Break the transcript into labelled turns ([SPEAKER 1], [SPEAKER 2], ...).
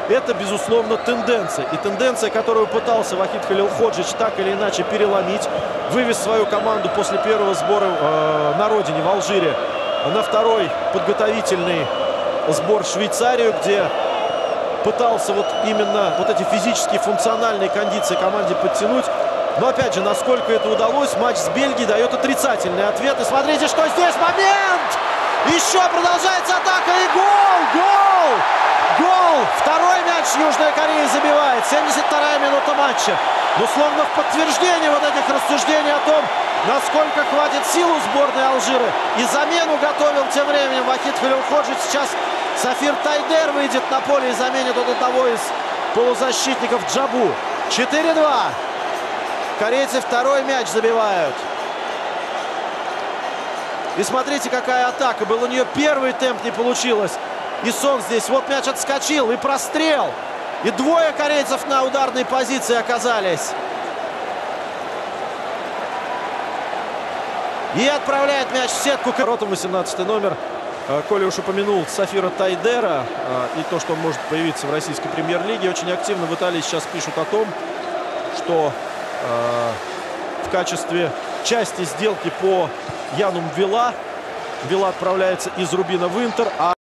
[SPEAKER 1] это, безусловно, тенденция. И тенденция, которую пытался Вахид Халилходжич так или иначе переломить. Вывез свою команду после первого сбора на родине, в Алжире, на второй подготовительный сбор в Швейцарию, где пытался вот именно вот эти физические, функциональные кондиции команде подтянуть. Но, опять же, насколько это удалось, матч с Бельгией дает отрицательный ответ. И смотрите, что здесь момент! Еще продолжается атака и гол! Гол! Гол! Второй мяч Южная Корея забивает. 72-я минута матча. Но словно в подтверждение вот этих рассуждений о том, насколько хватит сил у сборной Алжира. И замену готовил тем временем Вахид Халилходжич. Сейчас Сафир Тайдер выйдет на поле и заменит он одного из полузащитников Джабу. 4-2. Корейцы второй мяч забивают. И смотрите, какая атака. Был у нее первый темп, не получилось. И Сон здесь. Вот мяч отскочил. И прострел. И двое корейцев на ударной позиции оказались. И отправляет мяч в сетку. Воротом 18 номер. Коля уж упомянул Сафира Тайдера. И то, что он может появиться в российской премьер-лиге. Очень активно в Италии сейчас пишут о том, что в качестве части сделки по Яну Мвила отправляется из Рубина в Интер.